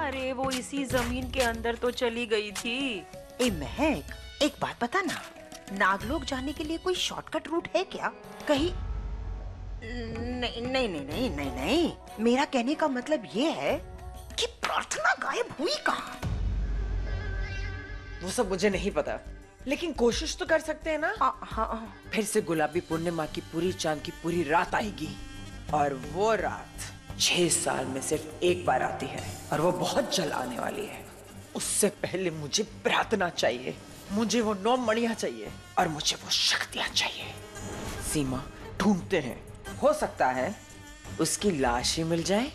अरे वो इसी जमीन के अंदर तो चली गई थी। ए महक, एक बात बता ना, नागलोक जाने के लिए कोई शॉर्टकट रूट है क्या? कहीं नहीं नहीं नहीं नहीं नहीं नहीं, मेरा कहने का मतलब ये है कि प्रार्थना गायब हुई कहाँ? वो सब मुझे नहीं पता, लेकिन कोशिश तो कर सकते हैं ना। हाँ। फिर से गुलाबी पूर्णिमा की पूरी चांद की पूरी रात आएगी, और वो रात 6 साल में सिर्फ एक बार आती है, और वो बहुत जल्द आने वाली है। उससे पहले मुझे प्रार्थना चाहिए, मुझे वो 9 मणियां चाहिए, और मुझे वो शक्तियां चाहिए। सीमा, ढूंढते हैं, हो सकता है उसकी लाश ही मिल जाए।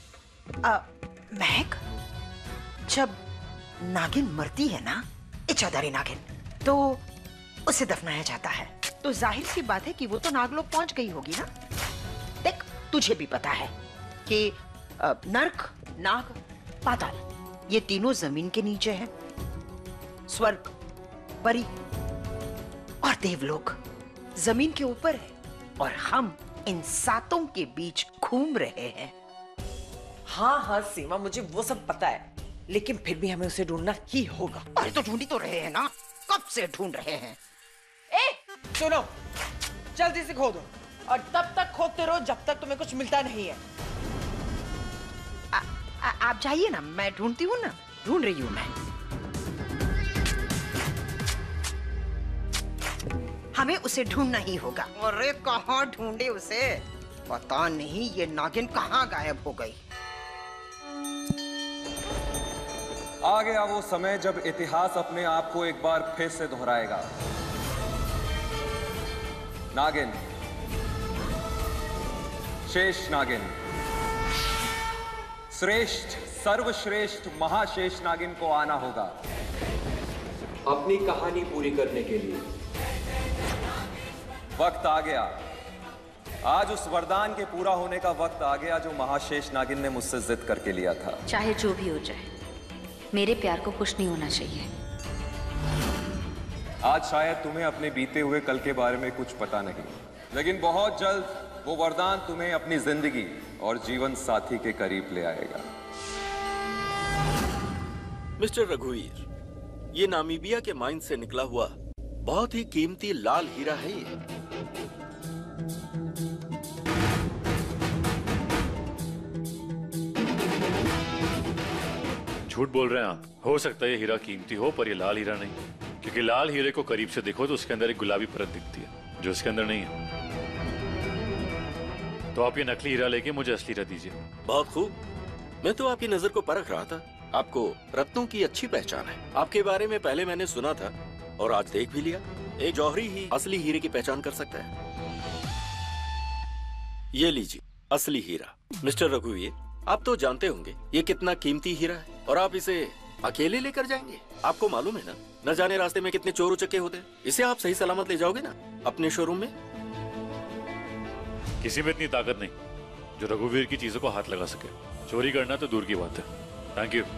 महक, जब नागिन मरती है ना, इच्छाधारी नागिन, तो उसे दफनाया जाता है, तो जाहिर सी बात है कि वो तो नागलोक पहुंच गई होगी ना। देख, तुझे भी पता है कि नर्क, नाग, पाताल, ये तीनों जमीन के नीचे हैं। स्वर्ग, परी और देवलोक जमीन के ऊपर है, और हम इन सातों के बीच घूम रहे हैं। हाँ हाँ सीमा, मुझे वो सब पता है, लेकिन फिर भी हमें उसे ढूंढना ही होगा। अरे तो ढूंढी तो रहे हैं ना, कब से ढूंढ रहे हैं। सुनो, जल्दी से खोदो, और तब तक खोदते रहो जब तक तुम्हें कुछ मिलता नहीं है। आप जाइए ना, मैं ढूंढती हूँ ना, ढूंढ रही हूँ मैं। हमें उसे ढूंढना ही होगा। अरे कहाँ ढूंढे उसे, पता नहीं ये नागिन कहाँ गायब हो गई। आ गया वो समय जब इतिहास अपने आप को एक बार फिर से दोहराएगा। नागिन, शेष नागिन, श्रेष्ठ, सर्वश्रेष्ठ महाशेष नागिन को आना होगा अपनी कहानी पूरी करने के लिए। वक्त आ गया, आज उस वरदान के पूरा होने का वक्त आ गया जो महाशेष नागिन ने मुझसे जिद करके लिया था। चाहे जो भी हो जाए, मेरे प्यार को कुछ नहीं होना चाहिए। आज शायद तुम्हें अपने बीते हुए कल के बारे में कुछ पता नहीं, लेकिन बहुत जल्द वो वरदान तुम्हें अपनी जिंदगी और जीवन साथी के करीब ले आएगा। मिस्टर रघुवीर, ये नामीबिया के माइन से निकला हुआ बहुत ही कीमती लाल हीरा है ये। झूठ बोल रहे हैं आप। हो सकता है ये हीरा कीमती हो, पर ये लाल हीरा नहीं, क्योंकि लाल हीरे को करीब से देखो तो उसके अंदर एक गुलाबी परत दिखती है जो इसके अंदर नहीं है। तो आप ये नकली हीरा लेके मुझे असली हीरा दीजिए। बहुत खूब, मैं तो आपकी नजर को परख रहा था। आपको रत्नों की अच्छी पहचान है। आपके बारे में पहले मैंने सुना था और आज देख भी लिया। एक जौहरी ही असली हीरे की पहचान कर सकता है। ये लीजिए असली हीरा। मिस्टर रघुवीर, आप तो जानते होंगे ये कितना कीमती हीरा है, और आप इसे अकेले लेकर जाएंगे। आपको मालूम है ना, न जाने रास्ते में कितने चोर उचक्के होते हैं। इसे आप सही सलामत ले जाओगे ना अपने शोरूम में? किसी में इतनी ताकत नहीं जो रघुवीर की चीजों को हाथ लगा सके। चोरी करना तो दूर की बात है। Thank you.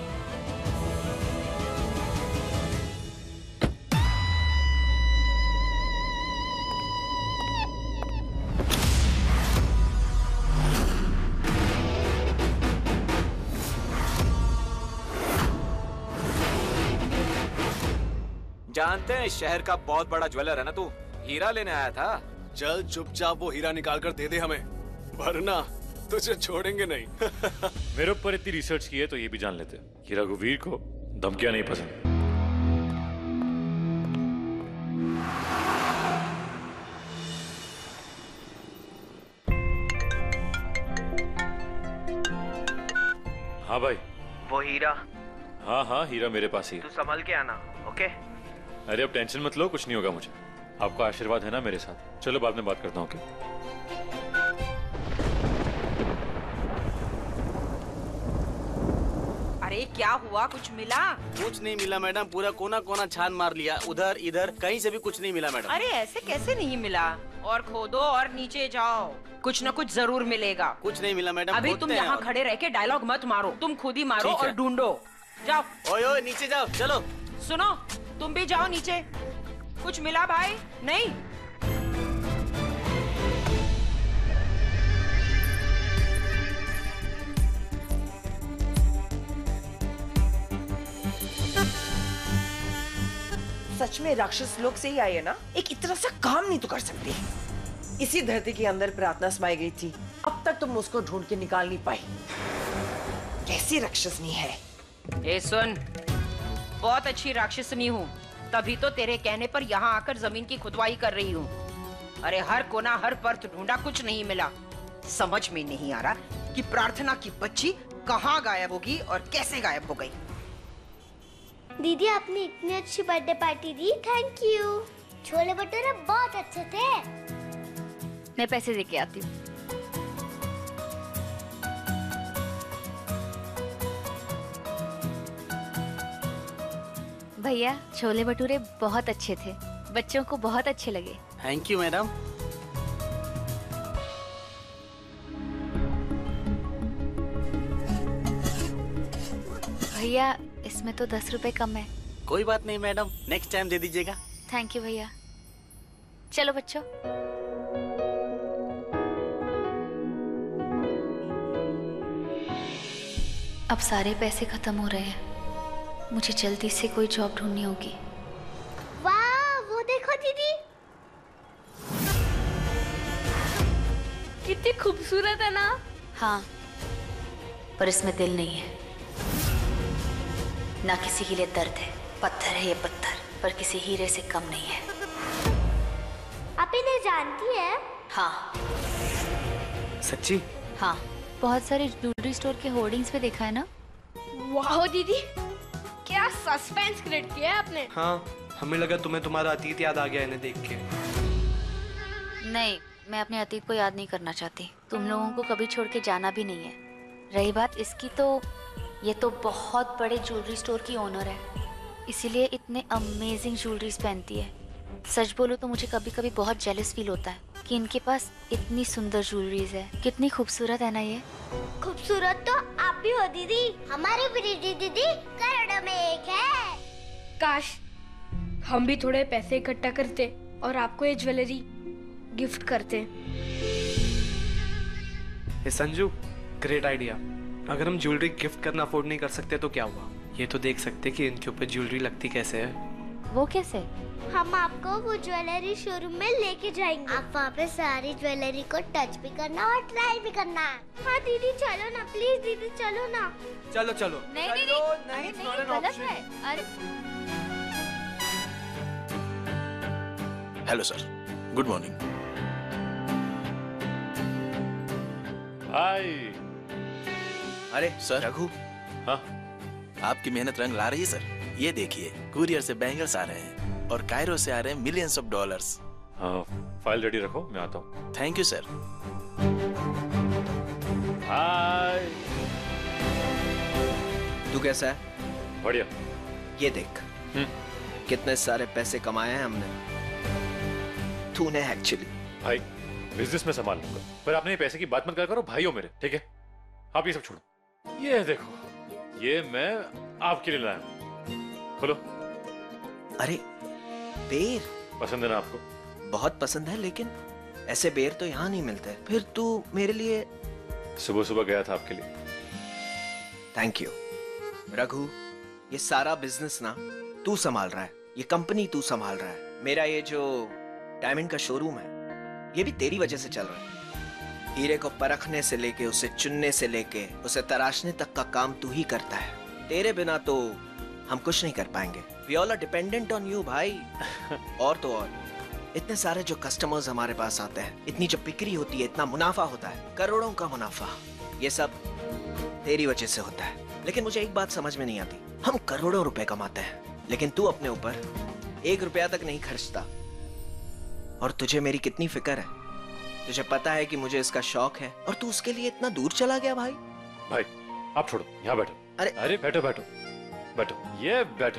जानते हैं इस शहर का बहुत बड़ा ज्वेलर है ना तू? हीरा लेने आया था। चल चुपचाप वो हीरा निकाल कर दे दे हमें, वरना तुझे छोड़ेंगे नहीं। मेरे ऊपर इतनी रिसर्च की है तो ये भी जान लेते कि रघुवीर को धमकियां नहीं पसंद। हाँ भाई। वो हीरा? हाँ हाँ, हीरा मेरे पास ही है। तू संभल के आना, ओके? अरे अब टेंशन मत लो, कुछ नहीं होगा मुझे। आपका आशीर्वाद है ना मेरे साथ। चलो बाद में बात करता हूँ। ओके? अरे क्या हुआ, कुछ मिला? कुछ नहीं मिला मैडम, पूरा कोना कोना छान मार लिया, उधर इधर कहीं से भी कुछ नहीं मिला मैडम। अरे ऐसे कैसे नहीं मिला? और खोदो और नीचे जाओ, कुछ न कुछ जरूर मिलेगा। कुछ नहीं मिला मैडम। अभी तुम यहाँ खड़े रह के डायलॉग मत मारो, तुम खुद ही मारो और ढूंढो। जाओ। ओए ओए नीचे जाओ, चलो। सुनो, तुम भी जाओ नीचे। कुछ मिला भाई? नहीं? सच में राक्षस लोग से ही आई है ना? एक इतना सा काम नहीं तो कर सकती। इसी धरती के अंदर प्रार्थना समाई गई थी, अब तक तुम उसको ढूंढ के निकाल नहीं पाई। कैसी राक्षसनी है? ए सुन, बहुत अच्छी राक्षसनी हूँ, तभी तो तेरे कहने पर यहाँ आकर जमीन की खुदवाई कर रही हूँ। अरे हर कोना हर परत ढूंढा, कुछ नहीं मिला। समझ में नहीं आ रहा कि प्रार्थना की बच्ची कहाँ गायब होगी और कैसे गायब हो गई। दीदी आपने इतनी अच्छी बर्थडे पार्टी दी, थैंक यू। छोले भटूरे बहुत अच्छे थे। मैं पैसे देके आती हूँ। भैया छोले भटूरे बहुत अच्छे थे, बच्चों को बहुत अच्छे लगे। Thank you madam. भैया इसमें तो 10 रुपए कम है। कोई बात नहीं मैडम, नेक्स्ट टाइम दे दीजिएगा। थैंक यू भैया। चलो बच्चों। अब सारे पैसे खत्म हो रहे हैं, मुझे जल्दी से कोई जॉब ढूंढनी होगी। वाह, वो देखो दीदी, कितनी खूबसूरत है ना? हाँ, पर इसमें दिल नहीं है। ना किसी के लिए दर्द है, पत्थर है ये पत्थर, पर किसी हीरे से कम नहीं है। आप इन्हें जानती है? हाँ। सच्ची? हाँ, बहुत सारे ज्वेलरी स्टोर के होर्डिंग्स पे देखा है ना। वाह दीदी, क्या सस्पेंस क्रिएट किया है आपने। हाँ, हमें लगा तुम्हें तुम्हारा अतीत याद आ गया इन्हें देख के। नहीं, मैं अपने अतीत को याद नहीं करना चाहती। तुम लोगों को कभी छोड़ के जाना भी नहीं है। रही बात इसकी, तो ये तो बहुत बड़े ज्वेलरी स्टोर की ओनर है, इसीलिए इतने अमेजिंग ज्वेलरीज पहनती है। सच बोलो तो मुझे कभी कभी बहुत जेलस फील होता है कि इनके पास इतनी सुंदर ज्वेलरीज है। कितनी खूबसूरत है ना ये। खूबसूरत तो आप भी हो दीदी, हमारी प्रीति दीदी करोड़ों में एक है। काश हम भी थोड़े पैसे इकट्ठा करते और आपको ये ज्वेलरी गिफ्ट करते। Hey Sanju, great idea. अगर हम ज्वेलरी गिफ्ट करना अफोर्ड नहीं कर सकते तो क्या हुआ? ये तो देख सकते कि इनके ऊपर ज्वेलरी लगती कैसे है। वो कैसे? हम आपको वो ज्वेलरी शोरूम में लेके जाएंगे। आप वहाँ पे सारी ज्वेलरी को टच भी करना और ट्राई भी करना। हाँ दीदी चलो ना, प्लीज दीदी चलो ना। चलो चलो। नहीं नहीं नहीं, गलत है। अरे hello sir, good morning. Hi. अरे सर, रघु। हाँ? आपकी मेहनत रंग ला रही है सर। ये देखिए, कुरियर से बैंगल्स आ रहे हैं और कायरो से आ रहे हैं मिलियंस ऑफ डॉलर्स। हाँ, फाइल रेडी रखो, मैं आता हूँ। Thank you sir. हाय। तू कैसा है? बढ़िया। ये देख, कितने सारे पैसे कमाए हैं हमने। तूने एक्चुअली। भाई, बिजनेस में संभाल लूंगा, पर आपने ये पैसे की बात मत करो भाई हो मेरे, ठीक है? आप ये सब छोड़ो। ये देखो, ये मैं आपके लिए लाया हूं। खोलो। अरे बेर पसंद है ना आपको? बहुत पसंद है, लेकिन ऐसे बेर तो यहाँ नहीं मिलते। फिर तू मेरे लिए। सुबह सुबह गया था आपके लिए। Thank you Raghu. ये सारा बिजनेस ना तू संभाल रहा है, ये कंपनी तू संभाल रहा है। मेरा ये जो डायमंड का शोरूम है, ये भी तेरी वजह से चल रहा है। हीरे को परखने से लेके उसे चुनने से लेके उसे तराशने तक का काम तू ही करता है। तेरे बिना तो हम कुछ नहीं कर पाएंगे। We all are dependent on you भाई। और तो और इतने सारे जो कस्टमर्स हमारे पास आते हैं, इतनी जो बिक्री होती है, इतना मुनाफा होता है, करोड़ों का मुनाफा, ये सब तेरी वजह से होता है। लेकिन मुझे एक बात समझ में नहीं आती, हम करोड़ों रुपए कमाते हैं, लेकिन तू अपने ऊपर 1 रुपया तक नहीं खर्चता। और तुझे मेरी कितनी फिक्र है। तुझे पता है कि मुझे इसका शौक है और तू उसके लिए इतना दूर चला गया भाई। भाई आप छोड़ो, यहाँ बैठो। अरे बैठो बैठो बैठो, ये बैठो।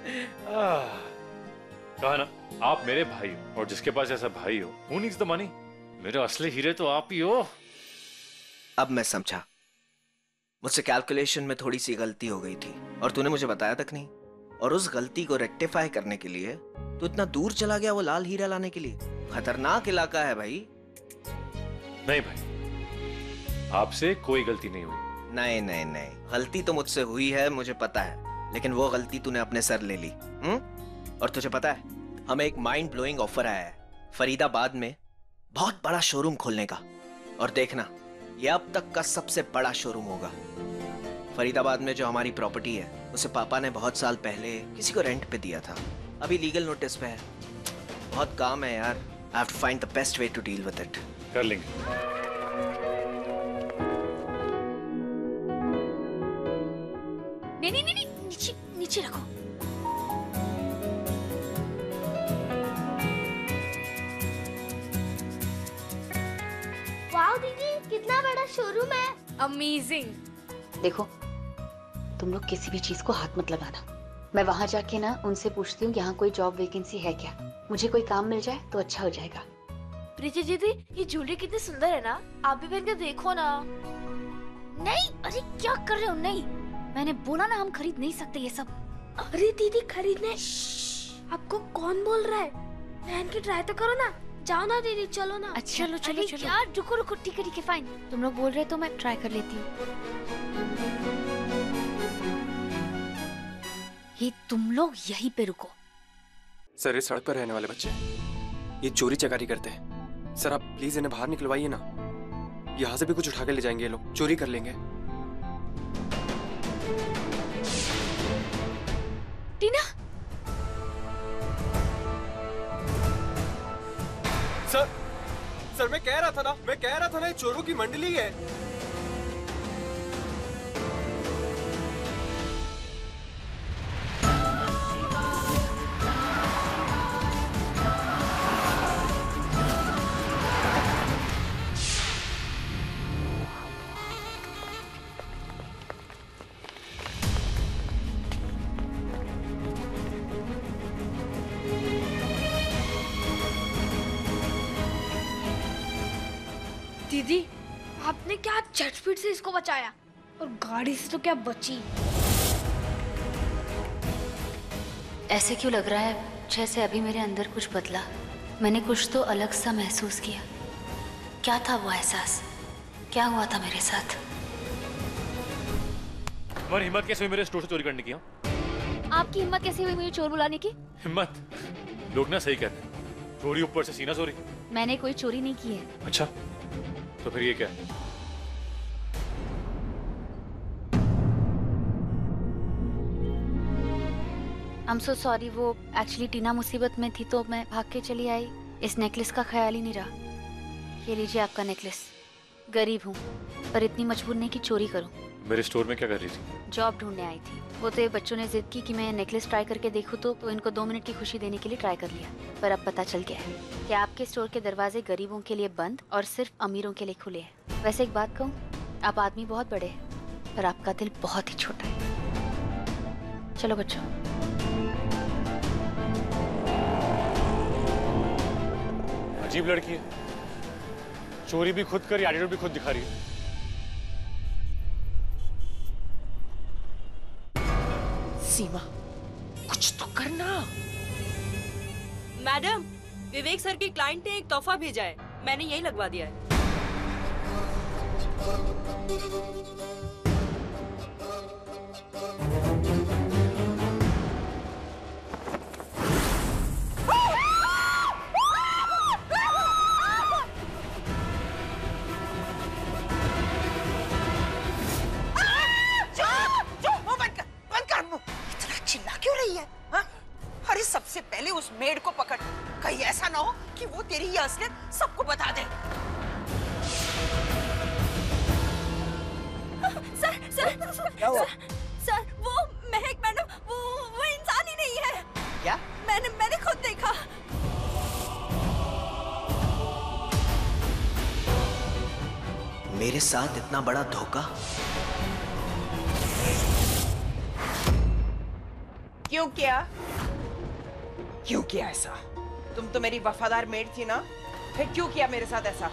कहा ना, आप मेरे भाई हो, और जिसके पास ऐसा भाई हो, who needs the money? मेरे असली हीरे तो आप ही हो। अब मैं समझा, मुझसे कैलकुलेशन में थोड़ी सी गलती हो गई थी और तूने मुझे बताया तक नहीं। और उस गलती को रेक्टिफाई करने के लिए तू इतना दूर चला गया वो लाल हीरा लाने के लिए। खतरनाक इलाका है भाई। नहीं भाई, आपसे कोई गलती नहीं हुई। नहीं नहीं नहीं, गलती तो मुझसे हुई है, मुझे पता है, लेकिन वो गलती तूने अपने सर ले ली। और तुझे पता है, हमें एक माइंड ब्लोइंग ऑफर आया है फरीदाबाद में बहुत बड़ा शोरूम खोलने का। और देखना, ये अब तक का सबसे बड़ा शोरूम होगा। फरीदाबाद में जो हमारी प्रॉपर्टी है उसे पापा ने बहुत साल पहले किसी को रेंट पे दिया था, अभी लीगल नोटिस पे है। बहुत काम है यार। I have to find the best way to deal with it. कर लेंगे। नहीं, नीचे रखो। वाओ दीदी, कितना बड़ा शोरूम है। अमेजिंग। देखो, तुम लोग किसी भी चीज को हाथ मत लगाना। मैं वहां जाके ना उनसे पूछती हूँ यहाँ कोई जॉब वैकेंसी है क्या। मुझे कोई काम मिल जाए तो अच्छा हो जाएगा। प्रीति दीदी, ये ज्वेलरी कितनी सुंदर है ना, आप भी पहन के देखो ना। नहीं, अरे क्या कर रहे हो? नहीं, मैंने बोला ना हम खरीद नहीं सकते ये सब। अरे दीदी, खरीदने आपको कौन बोल रहा है? पहन के ट्राई तो करो ना। जाओ ना दीदी, चलो ना। अच्छा, चलो यार, रुको, ठीक है फाइन। तुम लोग बोल रहे तो मैं ट्राई कर लेती हूँ। ये तुम लोग यहीं पे रुको। सर, ये सड़क पर रहने वाले बच्चे ये चोरी चकारी करते हैं। सर, आप प्लीज इन्हें बाहर निकलवाइए ना। यहाँ से भी कुछ उठा के ले जाएंगे ये लोग, चोरी कर लेंगे। टीना, सर मैं कह रहा था ना ये चोरों की मंडली है। दीदी, आपने क्या झटपट से इसको बचाया, और गाड़ी से तो क्या बची। ऐसे क्यों लग रहा है जैसे अभी मेरे अंदर कुछ बदला। मैंने कुछ तो अलग सा महसूस किया। क्या था वो एहसास? क्या हुआ था मेरे साथ? तुम्हारी हिम्मत कैसे हुई मेरे स्टोर से चोरी करने की? आपकी हिम्मत कैसे हुई मुझे चोर बुलाने की? हिम्मत? लोग ना सही कहते हैं, चोरी ऊपर से सीना चोरी। मैंने कोई चोरी नहीं की है। अच्छा, तो फिर ये क्या है? I'm so sorry, वो एक्चुअली टीना मुसीबत में थी तो मैं भाग के चली आई। इस नेकलेस का ख्याल ही नहीं रहा। ये लीजिए आपका नेकलेस। गरीब हूँ पर इतनी मजबूर नहीं कि चोरी करूँ। मेरे स्टोर में क्या कर रही थी? जॉब ढूंढने आई थी। वो तो ये बच्चों ने जिद की कि मैं नेकलेस ट्राई करके देखूँ तो इनको 2 मिनट की खुशी देने के लिए ट्राई कर लिया। पर अब पता चल गया है कि आपके स्टोर के दरवाजे गरीबों के लिए बंद और सिर्फ अमीरों के लिए खुले हैं। वैसे एक बात कहूँ, आप आदमी बहुत बड़े हैं पर आपका दिल बहुत ही छोटा है। चलो बच्चों। अजीब लड़की है, चोरी भी खुद कर, एटीट्यूड भी खुद दिखा रही है। सीमा, कुछ तो करना। मैडम, विवेक सर की क्लाइंट ने एक तोहफा भेजा है, मैंने यही लगवा दिया है। सबसे पहले उस मेड को पकड़, कहीं ऐसा ना हो कि वो तेरी ये असलियत सबको बता दे। सर, क्या हुआ? सर, वो महक मैडम, वो इंसान ही नहीं है। क्या? मैंने खुद देखा। मेरे साथ इतना बड़ा धोखा? क्यों किया? क्यों किया ऐसा? तुम तो मेरी वफादार मेड थी ना, फिर क्यों किया मेरे साथ ऐसा?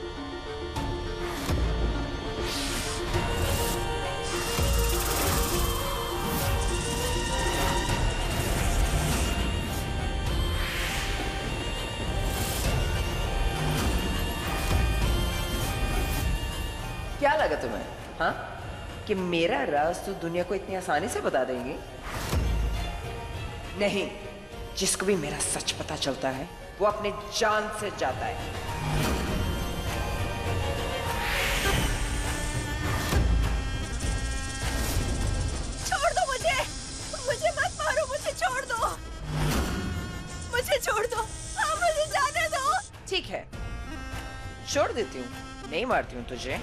क्या लगा तुम्हें, हाँ, कि मेरा राज तो दुनिया को इतनी आसानी से बता देंगे? नहीं, जिसको भी मेरा सच पता चलता है वो अपने जान से जाता है। छोड़ दो मुझे, मुझे मत मारो, मुझे छोड़ दो, मुझे छोड़ दो, मुझे जाने दो। ठीक है, छोड़ देती हूँ, नहीं मारती हूँ तुझे।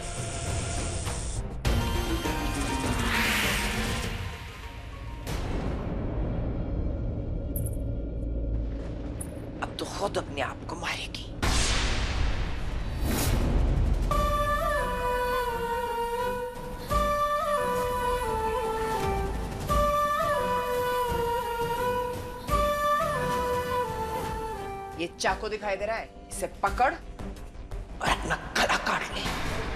अब तो खुद अपने आप को मारेगी। ये चाकू दिखाई दे रहा है, इसे पकड़ और अपना गला काट ले।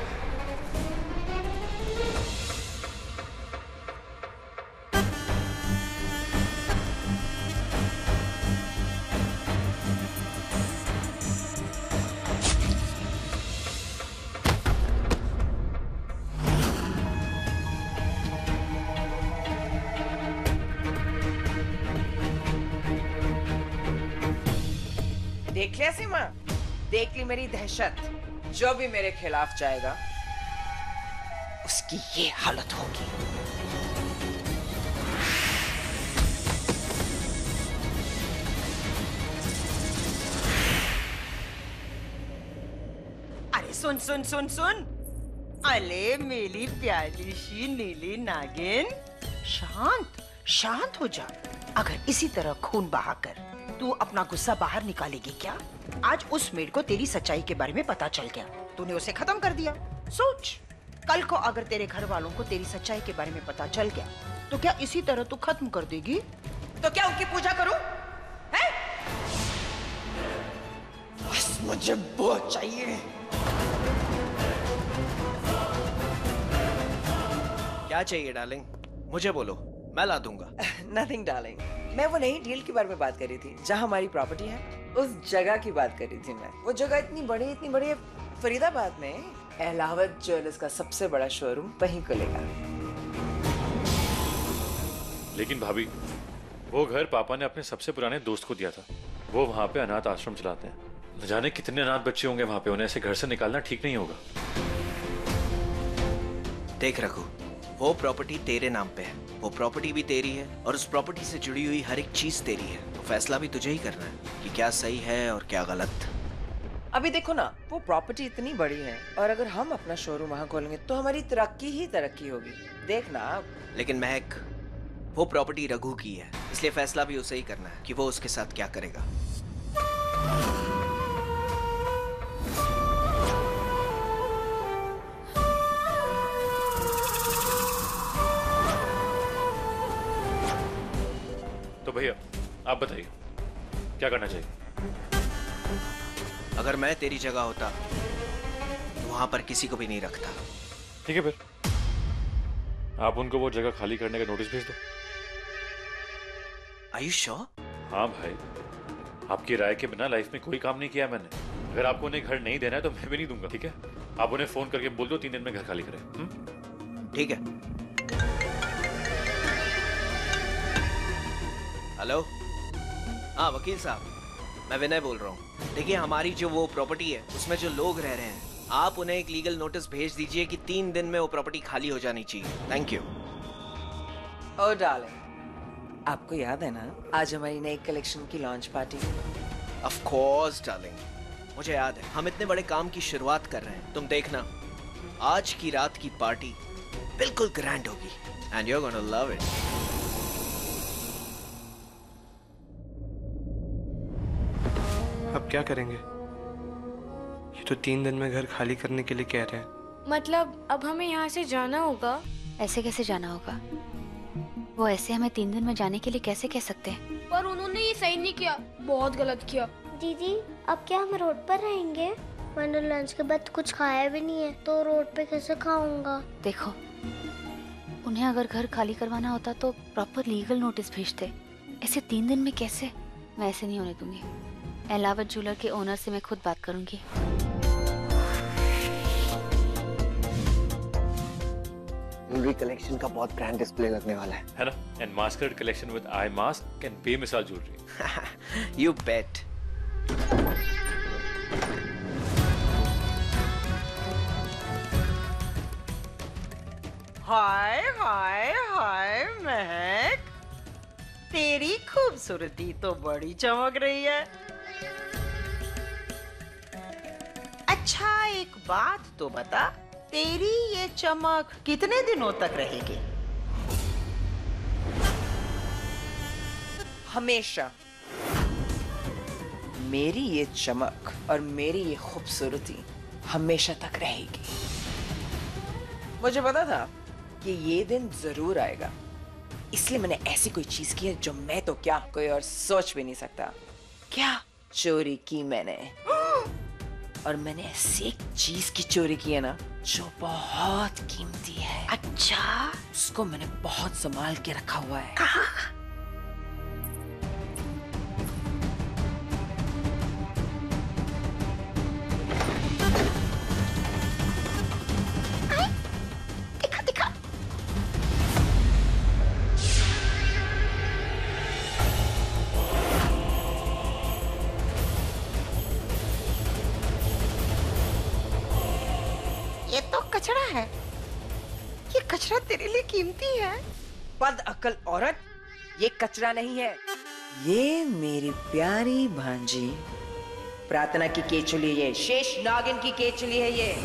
देख लिया सीमा, देख ली मेरी दहशत। जो भी मेरे खिलाफ जाएगा उसकी ये हालत होगी। अरे सुन सुन सुन सुन, अले मेरी प्यारी सी नीली नागिन, शांत शांत हो जा। अगर इसी तरह खून बहाकर तू अपना गुस्सा बाहर निकालेगी क्या? आज उस मेड को तेरी सच्चाई के बारे में पता चल गया, तूने उसे खत्म कर दिया। सोच, कल को अगर तेरे घर वालों को तेरी सच्चाई के बारे में पता चल गया तो क्या इसी तरह तू खत्म कर देगी? तो क्या उनकी पूजा करूं? हैं? बस मुझे वो चाहिए। क्या चाहिए डार्लिंग? मुझे बोलो, मैं ला दूंगा। नथिंग डार्लिंग, मैं वो नई डील के बारे में बात कर रही थी जहाँ हमारी प्रॉपर्टी है, उस जगह की बात कर रही थी मैं। वो जगह इतनी बड़ी है, फरीदाबाद में एलावत ज्वेलर्स का सबसे बड़ा शोरूम वहीं खुलेगा। लेकिन भाभी, वो घर पापा ने अपने सबसे पुराने दोस्त को दिया था। वो वहाँ पे अनाथ आश्रम चलाते हैं। न जाने कितने अनाथ बच्चे होंगे वहाँ पे, उन्हें ऐसे घर से निकालना ठीक नहीं होगा। देख रघु, वो प्रॉपर्टी तेरे नाम पे है, वो प्रॉपर्टी भी तेरी है और उस प्रॉपर्टी से जुड़ी हुई हर एक चीज तेरी है। तो फैसला भी तुझे ही करना है कि क्या सही है और क्या गलत। अभी देखो ना, वो प्रॉपर्टी इतनी बड़ी है और अगर हम अपना शोरूम वहाँ खोलेंगे तो हमारी तरक्की ही तरक्की होगी। देखना। लेकिन महक, वो प्रॉपर्टी रघु की है, इसलिए फैसला भी उसे ही करना है कि वो उसके साथ क्या करेगा। तो भैया आप बताइए क्या करना चाहिए? अगर मैं तेरी जगह होता तो वहां पर किसी को भी नहीं रखता। ठीक है, फिर आप उनको वो जगह खाली करने का नोटिस भेज दो। Are you sure? हाँ भाई, आपकी राय के बिना लाइफ में कोई काम नहीं किया मैंने। अगर आपको उन्हें घर नहीं देना है तो मैं भी नहीं दूंगा। ठीक है, आप उन्हें फोन करके बोल दो 3 दिन में घर खाली करें। ठीक है। हेलो, हाँ वकील साहब, मैं विनय बोल रहा हूँ। देखिए, हमारी जो वो प्रॉपर्टी है उसमें जो लोग रह रहे हैं, आप उन्हें एक लीगल नोटिस भेज दीजिए कि 3 दिन में वो प्रॉपर्टी खाली हो जानी चाहिए। Thank you. ओ डार्लिंग, आपको याद है ना आज हमारी नई कलेक्शन की launch party? Of course darling, मुझे याद है। हम इतने बड़े काम की शुरुआत कर रहे हैं, तुम देखना आज की रात की पार्टी बिल्कुल ग्रैंड होगी and you are gonna love it. अब क्या करेंगे? ये तो 3 दिन में घर खाली करने के लिए कह रहे हैं। मतलब अब हमें यहाँ से जाना होगा? ऐसे कैसे जाना होगा? वो ऐसे हमें 3 दिन में जाने के लिए कैसे कह सकते हैं? पर उन्होंने ये सही नहीं किया, बहुत गलत किया। दीदी, अब क्या हम रोड पर रहेंगे? मैंने लंच के बाद कुछ खाया भी नहीं है, तो रोड पे कैसे खाऊंगा? देखो, उन्हें अगर घर खाली करवाना होता तो प्रॉपर लीगल नोटिस भेजते। ऐसे 3 दिन में कैसे? मैं ऐसे नहीं होने दूंगी। एलावत ज्वेलर के ओनर से मैं खुद बात करूंगी। ज्वेलरी कलेक्शन का बहुत ग्रैंड डिस्प्ले लगने वाला है ना? and masquerade collection with eye mask and बेमिसाल jewelry. You bet. हाय हाय हाय महक, तेरी खूबसूरती तो बड़ी चमक रही है। अच्छा एक बात तो बता, तेरी ये चमक कितने दिनों तक रहेगी? हमेशा। मेरी ये चमक और मेरी ये खूबसूरती हमेशा तक रहेगी। मुझे पता था कि ये दिन जरूर आएगा, इसलिए मैंने ऐसी कोई चीज की है जो मैं तो क्या कोई और सोच भी नहीं सकता। क्या चोरी की मैंने? और मैंने ऐसी एक चीज की चोरी की है ना जो बहुत कीमती है। अच्छा, उसको मैंने बहुत संभाल के रखा हुआ है। कहाँ? ये तो कचरा है। ये कचरा तेरे लिए कीमती है। बदअक्ल औरत, ये कचरा नहीं है, ये मेरी प्यारी भांजी प्रार्थना की केचुली, ये शेष नागिन की केचुली है ये।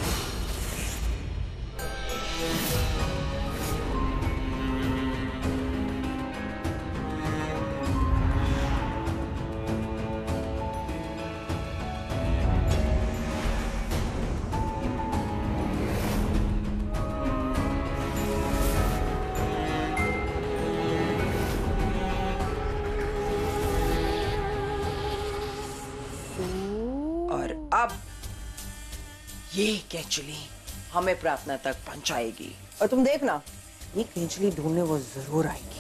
अब ये केचुली हमें प्रार्थना तक पहुंचाएगी और तुम देखना, ये केचुली ढूंढने वो जरूर आएगी।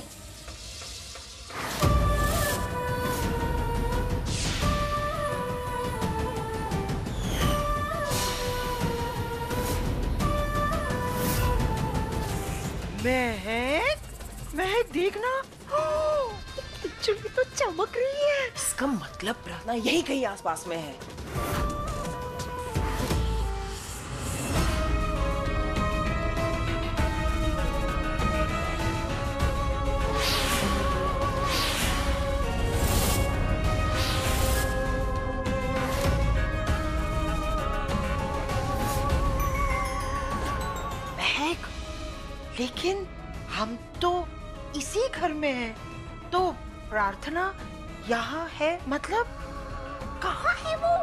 महक देखना, केचुली तो चमक रही है। इसका मतलब प्रार्थना यही कहीं आसपास में है। लेकिन हम तो इसी घर में हैं, तो प्रार्थना यहाँ है, मतलब कहाँ है वो?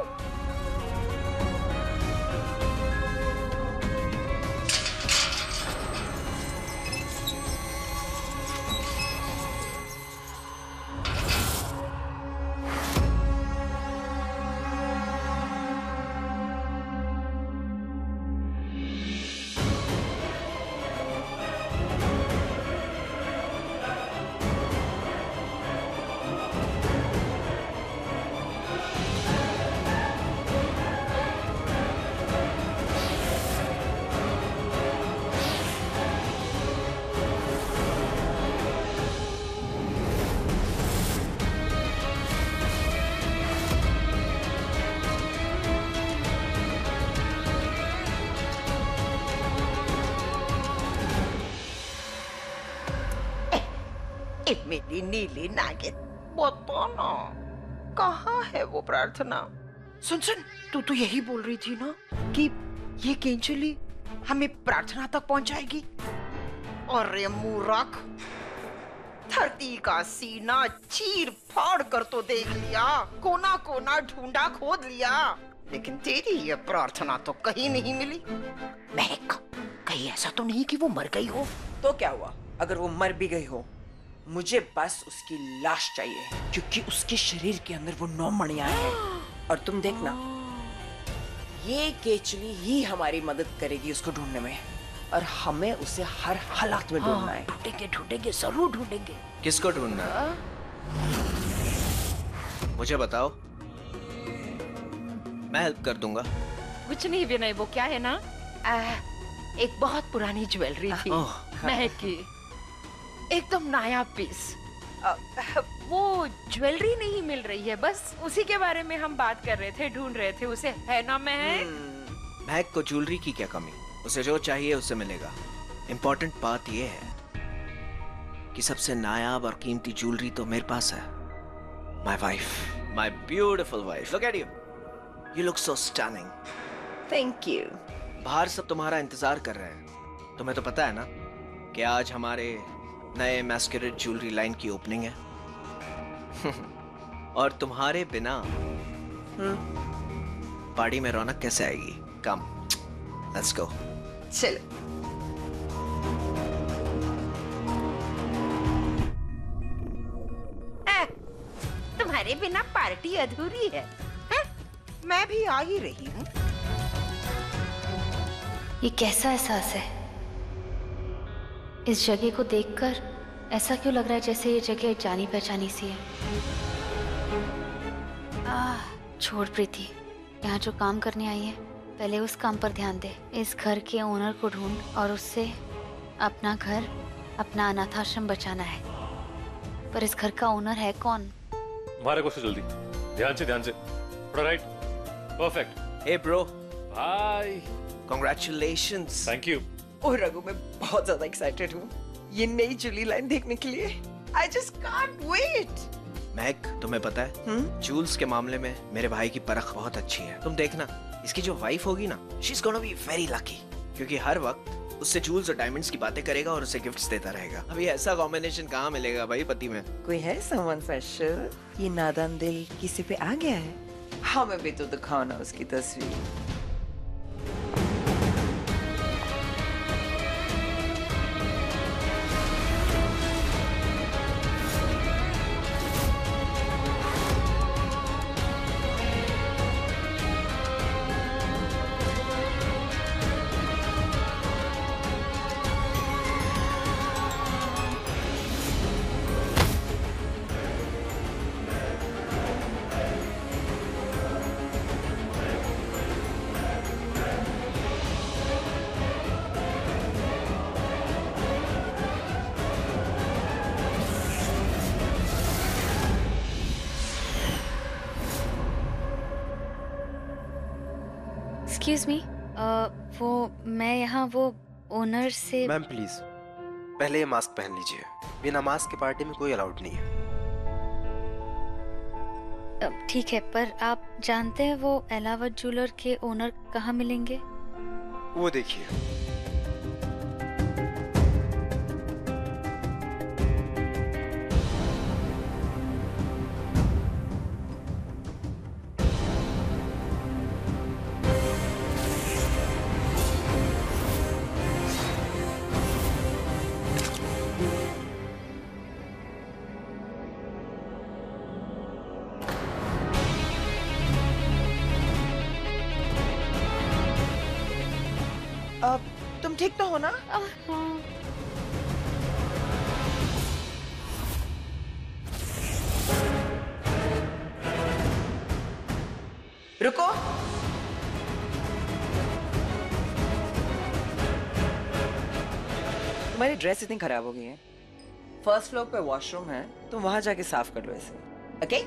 मेरी नीली नागिन, बता ना, कहाँ है वो प्रार्थना? सुन सुन, तू तो यही बोल रही थी ना कि ये केचुली हमें प्रार्थना तक पहुंचाएगी। अरे मूर्ख, धरती का सीना चीर फाड़ कर तो देख लिया, कोना कोना ढूंढा खोद लिया, लेकिन तेरी ये प्रार्थना तो कहीं नहीं मिली। महक, कहीं ऐसा तो नहीं कि वो मर गई हो? तो क्या हुआ अगर वो मर भी गई हो? मुझे बस उसकी लाश चाहिए, क्योंकि उसके शरीर के अंदर वो 9 मणियां हैं। और तुम देखना, ये केचुली ही हमारी मदद करेगी उसको ढूंढने में, और हमें उसे हर हालात में ढूंढना है। ढूंढेंगे ढूंढेंगे, जरूर ढूंढेंगे। किसको ढूंढना है? मुझे बताओ, मैं हेल्प कर दूंगा। कुछ नहीं विनय, वो क्या है ना, एक बहुत पुरानी ज्वेलरी थी महक की, एकदम नायाब पीस। वो ज्वेलरी नहीं मिल रही है, बस उसी के बारे में हम बात कर रहे थे, ढूंढ रहे थे उसे, है ना महक? महक को ज्वेलरी की क्या कमी, उसे जो चाहिए उसे मिलेगा। इम्पोर्टेंट बात ये है कि सबसे नायाब और कीमती ज्वेलरी तो मेरे पास है। My wife, my beautiful wife. Look at you, you look so stunning. Thank you. बाहर सब तुम्हारा इंतजार कर रहे हैं। तुम्हें तो पता है ना कि आज हमारे नए मैस्करेड ज्वेलरी लाइन की ओपनिंग है। और तुम्हारे बिना पार्टी में रौनक कैसे आएगी? Come, let's go. चलो। तुम्हारे बिना पार्टी अधूरी है, हैं? मैं भी आ ही रही हूँ। ये कैसा एहसास है? इस जगह को देखकर ऐसा क्यों लग रहा है जैसे ये जगह जानी पहचानी सी है। छोड़ प्रीति, यहाँ जो काम करने आई है पहले उस काम पर ध्यान दे। इस घर के ओनर को ढूंढ और उससे अपना घर, अपना अनाथाश्रम बचाना है। पर इस घर का ओनर है कौन? हमारे को से जल्दी, ध्यान से, थोड़ा right, perfect. Hey bro, hi, congratulations. Thank you. Oh Raghu, मैं बहुत ज्यादा एक्साइटेड हूँ ये नई ज्वेलरी लाइन देखने के लिए। I just can't wait। महक, तुम्हें पता है जूल्स के मामले में मेरे भाई की परख बहुत अच्छी है। तुम देखना, इसकी जो वाइफ होगी ना, she's gonna be very lucky, क्योंकि हर वक्त उससे जूल्स और डायमंड्स की बातें करेगा और उसे गिफ्ट्स देता रहेगा। अभी ऐसा कॉम्बिनेशन कहाँ मिलेगा भाई पति में? कोई है someone special? ये नादान दिल किसी पे आ गया है? हमें भी तो दिखाओ ना उसकी तस्वीर। एक्सक्यूज मी, वो मैं यहाँ वो ओनर से। मैम प्लीज पहले ये मास्क पहन लीजिए, बिना मास्क के पार्टी में कोई अलाउड नहीं है। ठीक है, पर आप जानते हैं वो एलावत ज्वेलर के ओनर कहाँ मिलेंगे? वो देखिए। तुम ठीक तो हो ना? रुको। तुम्हारी ड्रेस इतनी खराब हो गई है। फर्स्ट फ्लोर पे वॉशरूम है, तुम वहां जाके साफ कर लो इसे, ओके?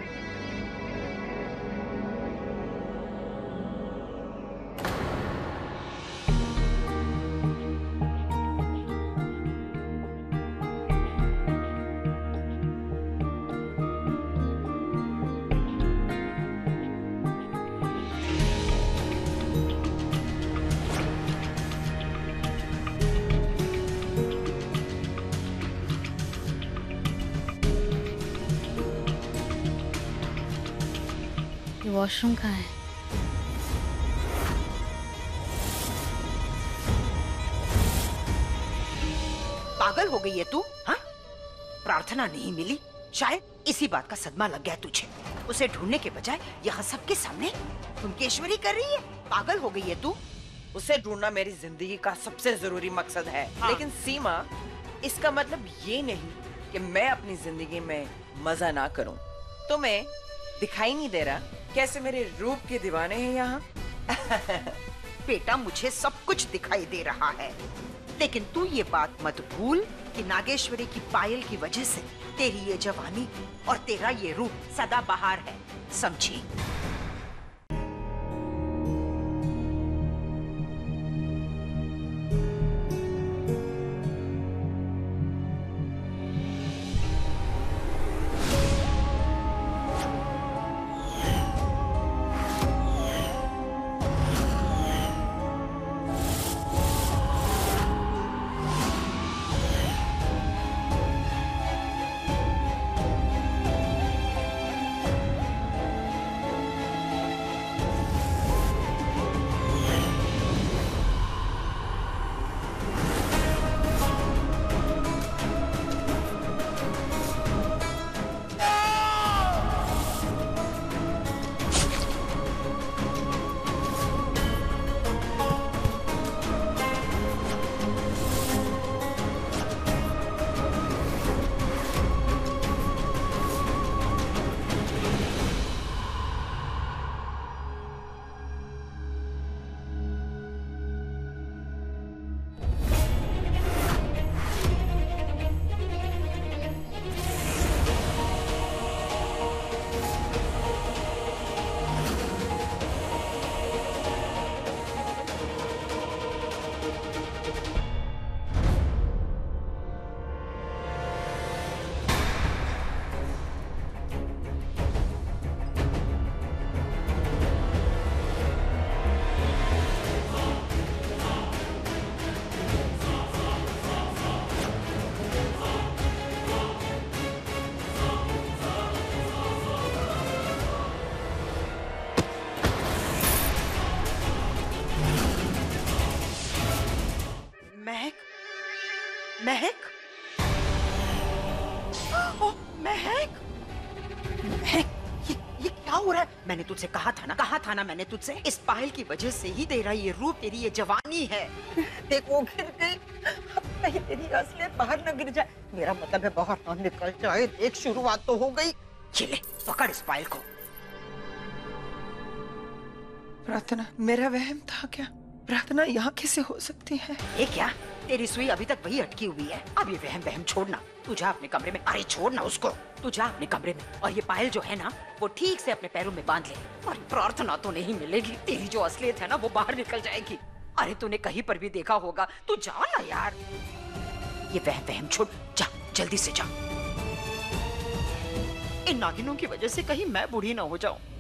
वॉशरूम कहाँ है? पागल हो गई है तू? हाँ? प्रार्थना नहीं मिली, शायद इसी बात का सदमा लग गया तुझे। उसे ढूंढने के बजाय यहाँ सबके सामने कुंकेश्वरी कर रही है। पागल हो गई है तू? उसे ढूंढना मेरी जिंदगी का सबसे जरूरी मकसद है। हाँ। लेकिन सीमा, इसका मतलब ये नहीं कि मैं अपनी जिंदगी में मजा ना करूं। तुम्हें दिखाई नहीं दे रहा कैसे मेरे रूप के दीवाने हैं यहाँ? बेटा, मुझे सब कुछ दिखाई दे रहा है, लेकिन तू ये बात मत भूल कि नागेश्वरी की पायल की वजह से तेरी ये जवानी और तेरा ये रूप सदाबहार है, समझी? महक? ओह, महक! महक, ये क्या हो रहा है? मैंने तुझसे कहा था ना मैंने तुझसे, इस पायल की वजह से ही तेरा ये रूप, तेरी ये जवानी है। देख वो गिर गई, अब कहीं तेरी असलियत बाहर न गिर जाए। मेरा मतलब है बाहर न निकल जाए। देख शुरुआत तो हो गई। ये ले, पकड़ इस पायल को। प्रार्थना, मेरा वहम था क्या? प्रार्थना यहाँ कैसे हो सकती है? ये क्या? तेरी सुई अभी तक वही अटकी हुई है। अब ये वहम छोड़ना। तू जा अपने कमरे में। अरे छोड़ना उसको। तू जा अपने कमरे में और ये पायल जो है ना, वो ठीक से अपने पैरों में बांध ले। और प्रार्थना तो नहीं मिलेगी। तेरी जो असलियत है ना, वो बाहर निकल जाएगी। अरे तूने कहीं पर भी देखा होगा। तू जा ना यार। ये वहम छोड़, जा जल्दी से जा। इन नागिनों की वजह से कहीं मैं बूढ़ी ना हो जाऊं।